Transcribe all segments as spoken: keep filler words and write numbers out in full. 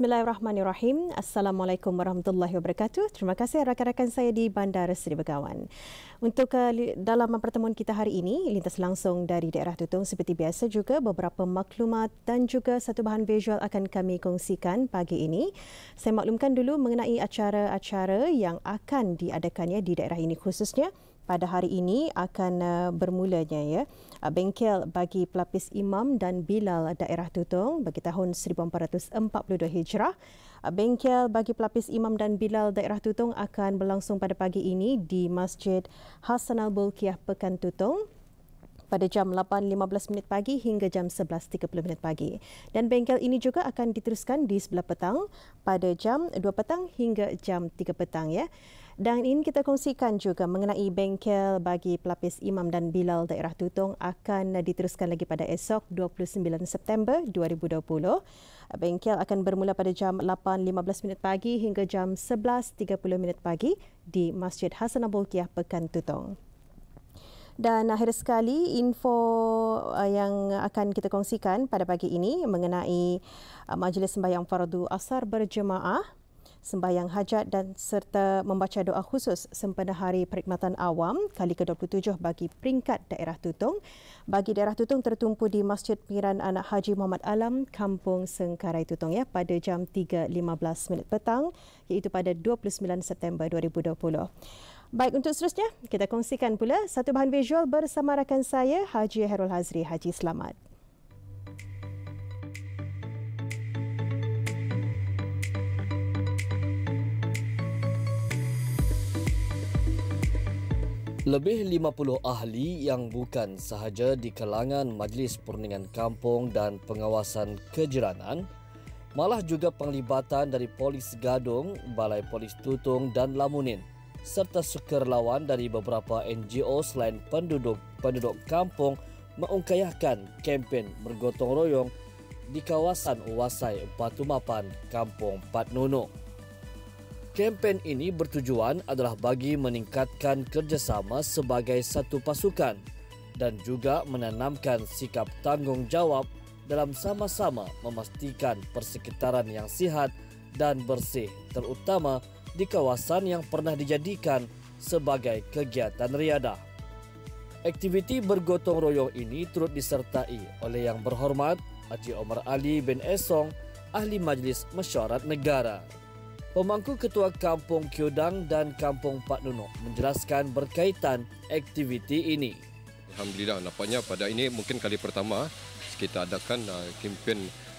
Bismillahirrahmanirrahim. Assalamualaikum warahmatullahi wabarakatuh. Terima kasih rakan-rakan saya di Bandar Seri Begawan. Untuk uh, dalam pertemuan kita hari ini, lintas langsung dari daerah Tutong seperti biasa juga beberapa maklumat dan juga satu bahan visual akan kami kongsikan pagi ini. Saya maklumkan dulu mengenai acara-acara yang akan diadakannya di daerah ini khususnya. Pada hari ini akan uh, bermulanya ya bengkel bagi pelapis imam dan bilal daerah Tutong bagi tahun seribu empat ratus empat puluh dua Hijrah. Bengkel bagi pelapis imam dan bilal daerah Tutong akan berlangsung pada pagi ini di Masjid Hasan Al-Bolkiah Pekan Tutong pada jam lapan lima belas minit pagi hingga jam sebelas tiga puluh minit pagi. Dan bengkel ini juga akan diteruskan di sebelah petang pada jam dua petang hingga jam tiga petang ya. Dan ini kita kongsikan juga mengenai bengkel bagi pelapis imam dan bilal daerah Tutong akan diteruskan lagi pada esok dua puluh sembilan September dua ribu dua puluh. Bengkel akan bermula pada jam lapan lima belas minit pagi hingga jam sebelas tiga puluh minit pagi di Masjid Hasan Al-Bolkiah Pekan Tutong. Dan akhir sekali, info yang akan kita kongsikan pada pagi ini mengenai majlis sembahyang fardu asar berjemaah, sembahyang hajat dan serta membaca doa khusus sempena Hari Perkhidmatan Awam kali ke dua puluh tujuh bagi peringkat daerah Tutong. Bagi daerah Tutong tertumpu di Masjid Pengiraan Anak Haji Muhammad Alam, Kampung Sengkarai Tutong ya pada jam tiga lima belas minit petang iaitu pada dua puluh sembilan September dua ribu dua puluh. Baik, untuk seterusnya kita kongsikan pula satu bahan visual bersama rakan saya Haji Herul Hazri. Haji, selamat. Lebih lima puluh ahli yang bukan sahaja di kalangan Majlis Perundingan Kampung dan Pengawasan Kejiranan, malah juga penglibatan dari Polis Gadong, Balai Polis Tutong dan Lamunin, serta sukarelawan dari beberapa N G O selain penduduk-penduduk kampung mengungkayahkan kempen bergotong royong di kawasan Wasai Batu Mapan, Kampung Pat Nunuk. Kempen ini bertujuan adalah bagi meningkatkan kerjasama sebagai satu pasukan dan juga menanamkan sikap tanggungjawab dalam sama-sama memastikan persekitaran yang sihat dan bersih, terutama di kawasan yang pernah dijadikan sebagai kegiatan riadah. Aktiviti bergotong royong ini turut disertai oleh Yang Berhormat Haji Omar Ali bin Esong, Ahli Majlis Mesyuarat Negara. Pemangku Ketua Kampung Kiodang dan Kampung Pat Nunuk menjelaskan berkaitan aktiviti ini. Alhamdulillah, nampaknya pada ini mungkin kali pertama kita adakan uh, kempen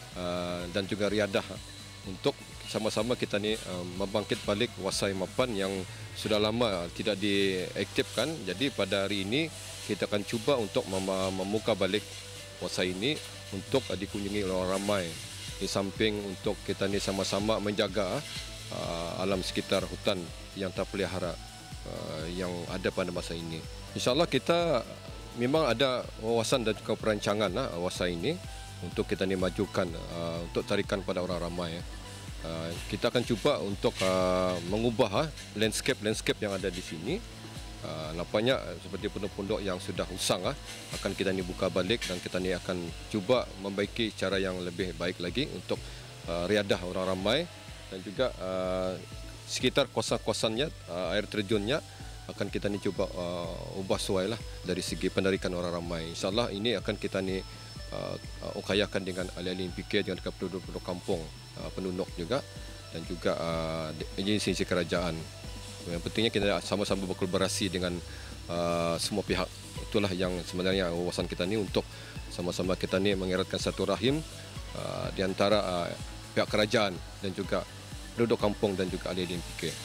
uh, dan juga riadah untuk sama-sama kita ni uh, membangkit balik Wasai Mapan yang sudah lama tidak diaktifkan. Jadi pada hari ini kita akan cuba untuk mem- memuka balik Wasai ini untuk uh, dikunjungi oleh orang ramai. Di samping untuk kita ni sama-sama menjaga uh, alam sekitar hutan yang terpelihara uh, yang ada pada masa ini. InsyaAllah kita memang ada wawasan dan juga perancangan uh, Wasai ini untuk kita ni majukan uh, untuk tarikan pada orang ramai. Uh. Uh, kita akan cuba untuk uh, mengubah uh, landscape-landscape yang ada di sini. Uh, nampaknya uh, seperti pondok-pondok yang sudah usang uh, akan kita ni buka balik dan kita ni akan cuba membaiki cara yang lebih baik lagi untuk uh, riadah orang ramai dan juga uh, sekitar kawasan-kawasannya, uh, air terjunnya akan kita ni cuba uh, ubah suai lah dari segi penarikan orang ramai. InsyaAllah ini akan kita ni uh, ukayakan dengan ahli-ahli P K dengan penduduk-penduduk kampung, Uh, penduduk juga dan juga uh, agensi kerajaan. Yang pentingnya kita sama-sama berkolaborasi dengan uh, semua pihak. Itulah yang sebenarnya wawasan kita ni untuk sama-sama kita ni mengeratkan satu rahim uh, di antara uh, pihak kerajaan dan juga penduduk kampung dan juga ahli-ahli P K.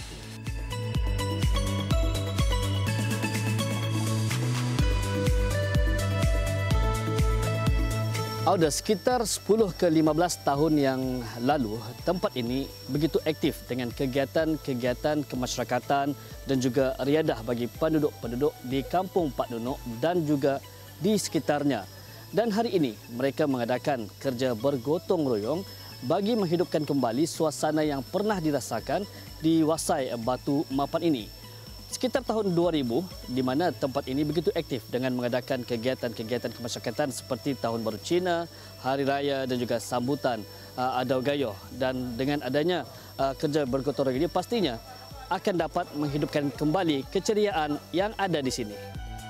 Ada sekitar sepuluh ke lima belas tahun yang lalu, tempat ini begitu aktif dengan kegiatan-kegiatan kemasyarakatan dan juga riadah bagi penduduk-penduduk di Kampung Pat Nunuk dan juga di sekitarnya. Dan hari ini mereka mengadakan kerja bergotong royong bagi menghidupkan kembali suasana yang pernah dirasakan di Wasai Batu Mapan ini. Sekitar tahun dua ribu, di mana tempat ini begitu aktif dengan mengadakan kegiatan-kegiatan kemasyarakatan seperti Tahun Baru Cina, Hari Raya dan juga sambutan uh, adau gayo, dan dengan adanya uh, kerja bergotong royong ini pastinya akan dapat menghidupkan kembali keceriaan yang ada di sini.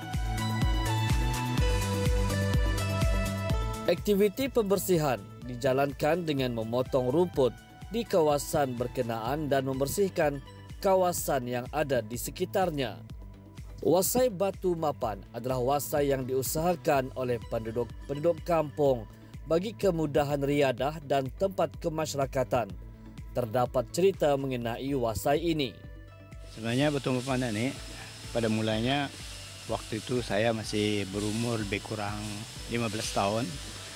Aktiviti pembersihan dijalankan dengan memotong rumput di kawasan berkenaan dan membersihkan kawasan yang ada di sekitarnya. Wasai Batu Mapan adalah wasai yang diusahakan oleh penduduk-penduduk kampung bagi kemudahan riadah dan tempat kemasyarakatan. Terdapat cerita mengenai wasai ini. Sebenarnya Batu Mapan ini pada mulanya waktu itu saya masih berumur lebih kurang lima belas tahun.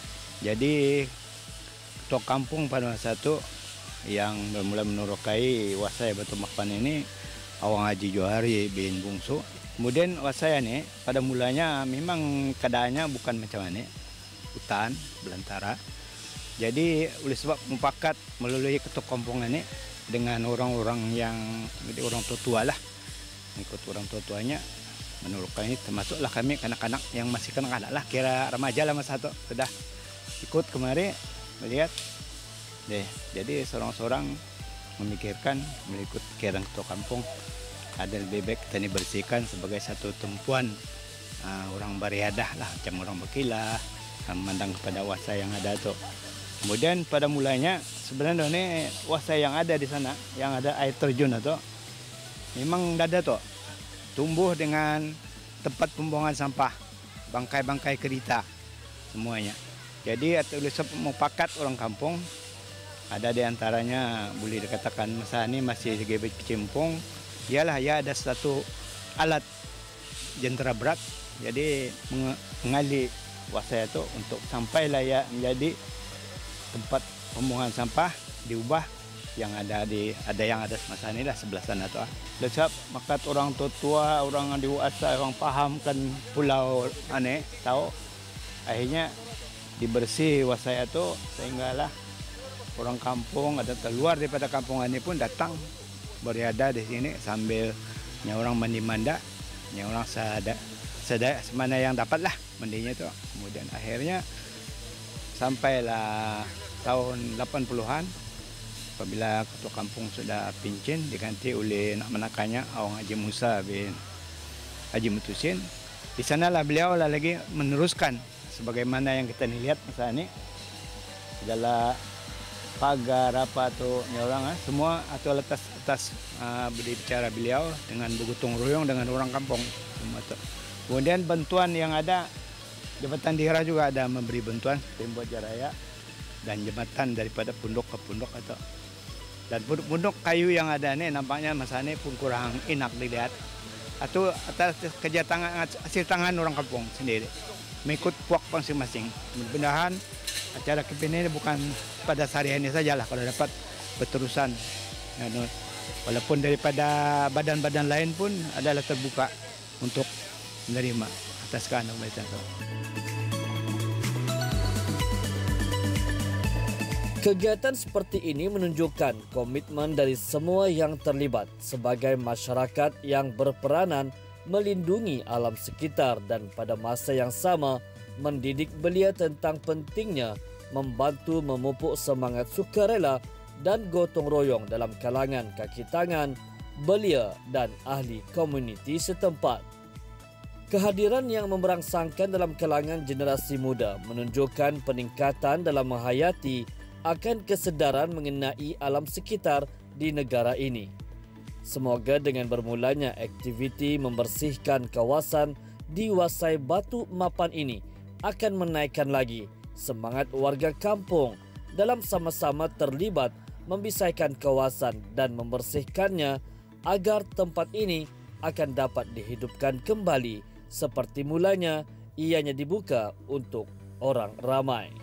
Jadi ketua kampung pada masa itu yang bermula menerokai wasai Batu Mapan ini Awang Haji Johari bin Bungsu. Kemudian wasai ini pada mulanya memang keadaannya bukan macam ini, hutan belantara. Jadi oleh sebab mufakat melalui ketua kampung ini dengan orang-orang yang jadi orang tua lah, ikut orang tua-tuanya menerokai ini, termasuklah kami kanak-kanak yang masih kanak-kanak lah, kira remaja lah masa itu sudah ikut kemari melihat. Deh, jadi seorang-seorang memikirkan mengikut kerang ketua kampung ada lebih baik kita bersihkan sebagai satu tumpuan uh, orang beriadah lah, macam orang berkilah memandang kepada wasai yang ada tu. Kemudian pada mulanya sebenarnya ni wasai yang ada di sana, yang ada air terjun tu memang ada tu tumbuh dengan tempat pembuangan sampah, bangkai-bangkai kereta semuanya. Jadi oleh sebab mufakat orang kampung, ada di antaranya boleh dikatakan masa ini masih sebagai kecimpung, ialah ya ada satu alat jentera berat, jadi mengali wasai itu untuk sampai layak menjadi tempat pembuangan sampah, diubah yang ada di ada yang ada masa ini lah sebelah sana tu. Oleh sebab makat orang tua-tua, orang dewasa, orang paham kan pulau aneh tahu, akhirnya dibersih wasai itu sehinggalah orang kampung ada keluar daripada kampung ini pun datang beriadah di sini sambil orang mandi manda, orang sada sada semana yang dapatlah mandinya itu. Kemudian akhirnya sampailah tahun delapan puluhan apabila ketua kampung sudah pincin diganti oleh nak menakannya Awang Haji Musa bin Haji Mutusin. Di sanalah beliau lah lagi meneruskan sebagaimana yang kita lihat masa ini segala pagar apa tu orang semua atau atas atas uh, berbicara beliau dengan bergotong royong dengan orang kampung semua tu. Kemudian bantuan yang ada Jabatan Daerah juga ada memberi bantuan tembok jaraya dan jembatan daripada pondok ke pondok atau dan pondok kayu yang ada ni nampaknya masa ni pun kurang enak dilihat atau atas kerja tangan hasil tangan orang kampung sendiri mengikut puak masing-masing. Mudah-mudahan acara kempen ini bukan pada hari ini sajalah kalau dapat berterusan. Walaupun daripada badan-badan lain pun adalah terbuka untuk menerima atas kehendak mereka. Kegiatan seperti ini menunjukkan komitmen dari semua yang terlibat sebagai masyarakat yang berperanan melindungi alam sekitar dan pada masa yang sama mendidik belia tentang pentingnya membantu memupuk semangat sukarela dan gotong royong dalam kalangan kaki tangan, belia dan ahli komuniti setempat. Kehadiran yang memberangsangkan dalam kalangan generasi muda menunjukkan peningkatan dalam menghayati akan kesedaran mengenai alam sekitar di negara ini. Semoga dengan bermulanya aktiviti membersihkan kawasan di Wasai Batu Mapan ini akan menaikkan lagi semangat warga kampung dalam sama-sama terlibat membisaikan kawasan dan membersihkannya agar tempat ini akan dapat dihidupkan kembali seperti mulanya ianya dibuka untuk orang ramai.